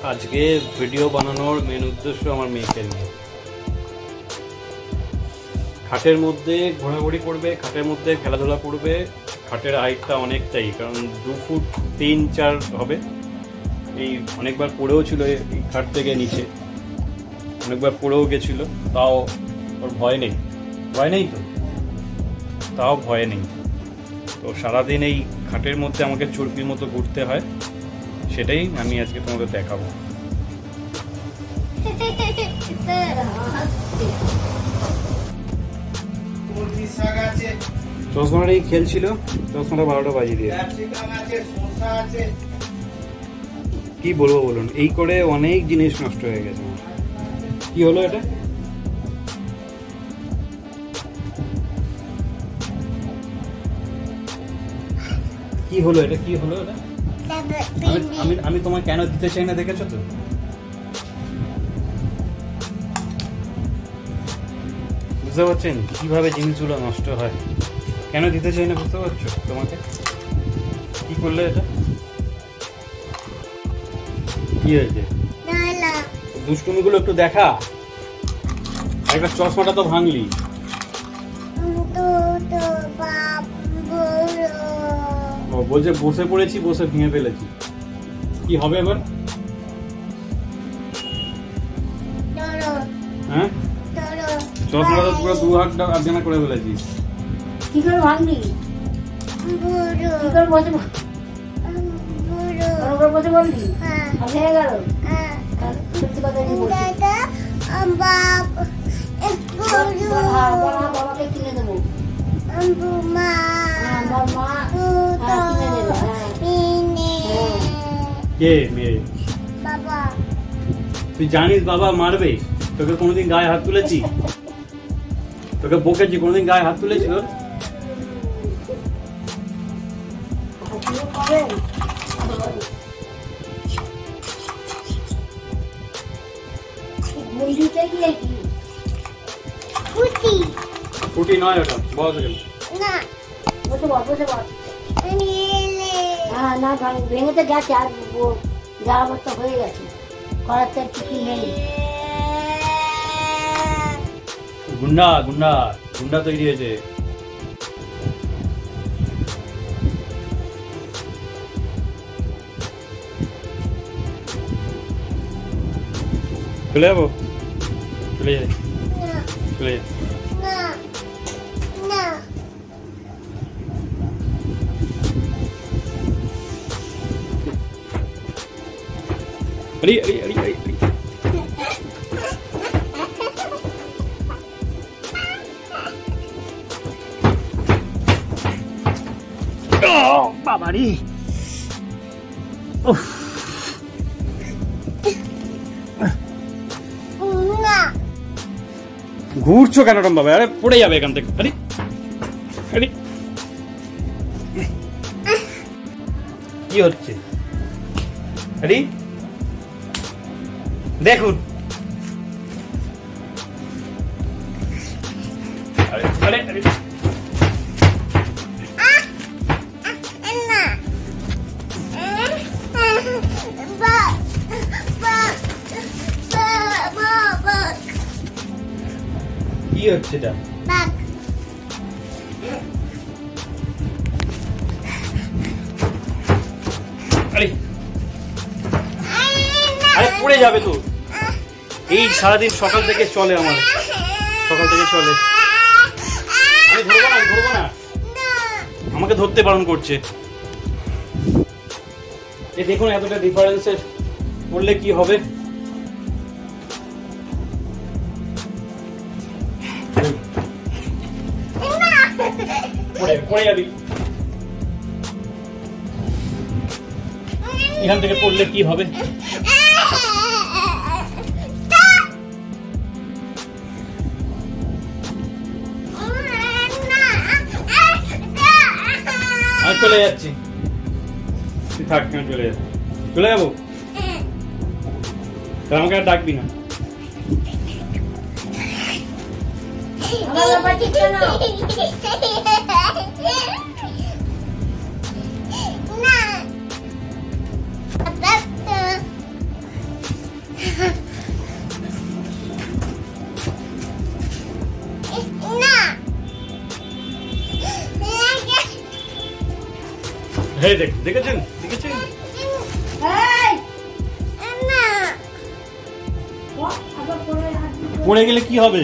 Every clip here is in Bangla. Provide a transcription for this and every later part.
আজকে ভিডিও বানানোর মেন উদ্দেশ্য আমার মেয়েকে নিয়ে। খাটের মধ্যে ঘোরাঘুরি করবে, খাটের মধ্যে খেলাধুলা করবে। খাটের হাইটটা অনেকটাই, কারণ 2 ফুট 3-4 হবে। এই অনেকবার পড়েও ছিল এই খাট থেকে নিচে, অনেকবার পড়েও গেছিল, তাও ওর ভয় নেই। ভয় নেই তো, তাও ভয় নেই। তো সারাদিন এই খাটের মধ্যে আমাকে চর্বির মতো ঘুরতে হয়, সেটাই আমি আজকে তোমাদের দেখাবো। চশমাটাই খেলছিল, চশমাটা 12টা বাজিয়ে দিয়ে। কি বলবো বলুন, এই করে অনেক জিনিস নষ্ট হয়ে গেছে। কি হলো এটা? কি হলো এটা? কি হলো এটা? আমি তোমার কেন দিতে চাই না, দেখেছো তো? বুঝতে পারছেন কিভাবে জিনিসগুলো নষ্ট হয়? কেন দিতে চাই না বুঝতে পারছো তোমাকে? কি করলে এটা? কি হয়েছে? দুষ্টুমিগুলো একটু দেখা। একটা চশমাটা তো ভাঙলি। ও বলছে বসে পড়েছি, বসে ভেঙে ফেলেছি। কি হবে এবার? হ্যাঁ, চশমাটা তো পুরো 2 হাত আর্জনা করে ফেলেছিস। কি করে ভাঙলি? কি করে বসে বসে বললি? ভেঙে গেল। সত্যি কথা বাবাকে কিনে দেবো। কে মেয়ে? বাবা। তুই জানিস বাবা মারবে? তোকে কোনোদিন গায়ে হাত তুলেছি? তোকে বকেছি কোনোদিন গায়ে হাত তুলেছি তোর? ফুটি নয় ওটা, বস গেল না। বসে বল, বসে বল। না ভেঙে তো গেছে, আর যা অবস্থা হয়ে গেছে করার তো কিছু নেই। গুন্ডা গুন্ডা গুন্ডা তৈরি হয়েছে। চলে যাবো, চলে যাই, চলে যাই। अरे अरे अरे अरे बाबा रे, ঘুরছো কেন রম বাবা? আরে পড়ে যাবে এখান থেকে। আরে আরে কি হচ্ছে? আরে দেখুন, আরে আরে আরে কি হচ্ছে এটা? আরে আরে পড়ে যাবে তো। এই সারাদিন সকাল থেকে চলে, আমার সকাল থেকে চলে। আমি ধরবো না, আমি ধরবো না, আমাকে ধরতে বারণ করছে। এই দেখুন এতটা ডিফারেন্সে করলে কি হবে? পড়ে যাবি, এখান থেকে পড়লে কি হবে? আমি চলে যাচ্ছি, তুই থাক, আমি চলে যাবো। চলে যাবো, আমাকে আর ডাকবি না। হ্যাঁ দেখেছেন দেখেছেন পড়ে গেলে কি হবে?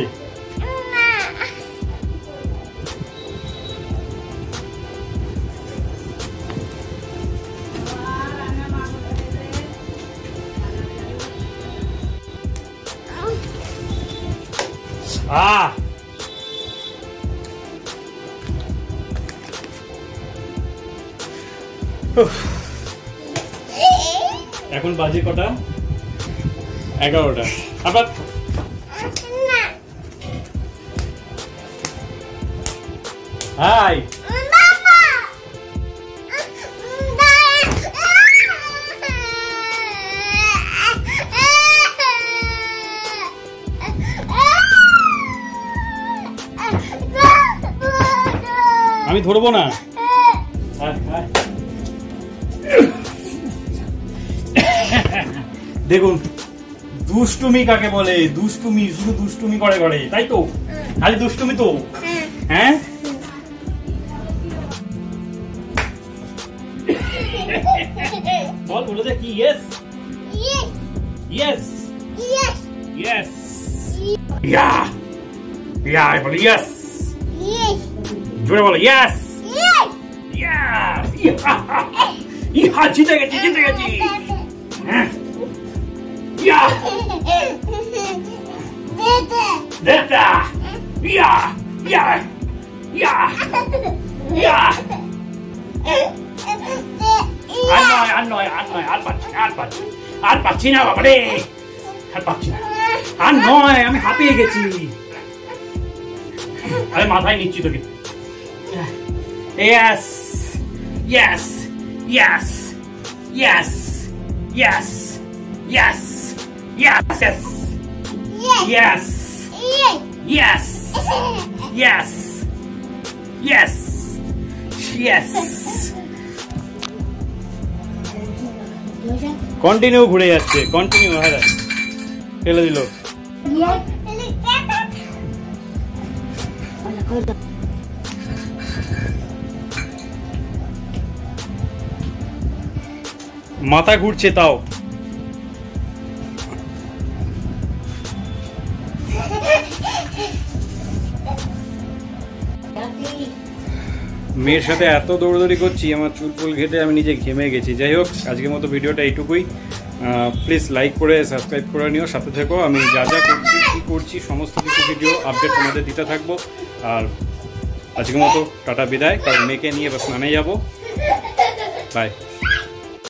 এখন বাজে কটা? 11টা। আবার হাই আমি ধরবো না। দেখুন দুষ্টুমি কাকে বলে, দুষ্টুমি শুধু দুষ্টুমি করে করে, তাই তো? খালি দুষ্টুমি তো। হ্যাঁ বল বলে দে কি? Yes yes yes yeah yeah বল ইয়েস জোরে বলো ইয়েস ইয়া জিতে গেছি জিতে গেছি। হ্যাঁ ইয়া দেটা ইয়া ইয়া ইয়া ইয়া আর পাচ্ছি না বাবা রে, আর পাচ্ছি না, আর নয় আমি হাঁপিয়ে গেছি। আরে মাথায় নিচ্ছি তোকে। Yes, yes, yes, yes, yes, yes, yes, yes, yes, yes, yes, yes. Continue ঘুরে যাচ্ছে, কন্টিনিউ। হ্যাঁ ফেলে দিল। মাথা ঘুরছে তাও। মেয়ের সাথে এত দৌড়দৌড়ি করছি, আমার চুল ফুল ঘেটে আমি নিজে ঘেমে গেছি। যাই হোক, আজকের মতো ভিডিওটা এইটুকুই। প্লিজ লাইক করে সাবস্ক্রাইব করে নিও, সাথে থেকো। আমি যা যা করছি কী করছি সমস্ত কিছু ভিডিও আপডেট তোমাদের দিতে থাকবো। আর আজকের মতো টাটা বিদায়, কারণ মেয়েকে নিয়ে বাস স্নানে যাবো। বাই।